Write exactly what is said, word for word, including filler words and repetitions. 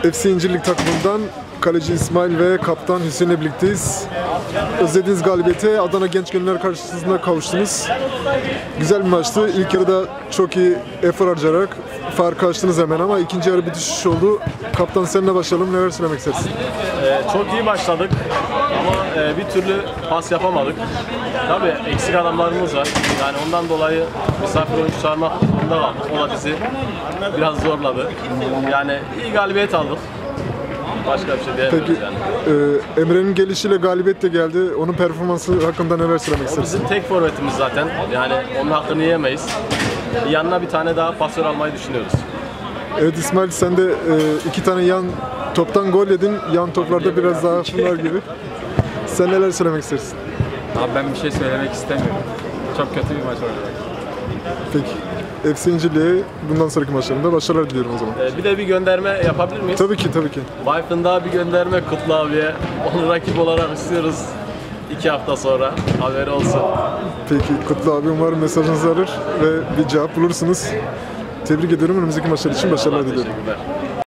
F C İncirlik takımından kaleci İsmail ve kaptan Hüseyin'le birlikteyiz. Özlediğiniz galibiyete Adana Genç Gönüller karşısında kavuştunuz. Güzel bir maçtı. İlk yarıda çok iyi efor harcayarak farkı açtınız hemen ama ikinci yarı bir düşüş oldu. Kaptan seninle başlayalım. Neler söylemek istersin? Ee, çok iyi başladık ama e, bir türlü pas yapamadık. Tabii eksik adamlarımız var. Yani ondan dolayı misafir oyuncu çağırmak zorunda kaldık. O da bizi biraz zorladı. Yani iyi galibiyet aldık. Başka bir şey diyemiyoruz Peki, yani. e, Emre'nin gelişiyle galibiyet de geldi. Onun performansı hakkında neler söylemek O istersin? bizim tek forvetimiz zaten. Yani onun hakkını yiyemeyiz. Yanına bir tane daha pasör almayı düşünüyoruz. Evet İsmail, sen de e, iki tane yan toptan gol yedin. Yan toplarda biraz daha bunlar gibi. Sen neler söylemek istersin? Abi ben bir şey söylemek istemiyorum. Çok kötü bir maç oynadık. Peki. F C İncirlik'e bundan sonraki maçlarında başarılar diliyorum o zaman. Ee, bir de bir gönderme yapabilir miyiz? Tabii ki, tabii ki. Wi-Fi'den daha bir gönderme Kutlu abiye. Onu rakip olarak istiyoruz. iki hafta sonra. Haberi olsun. Peki Kutlu abi, umarım mesajınızı alır ve bir cevap bulursunuz. Tebrik ediyorum. Önümüzdeki maçlar için başarılar diliyorum. Teşekkürler.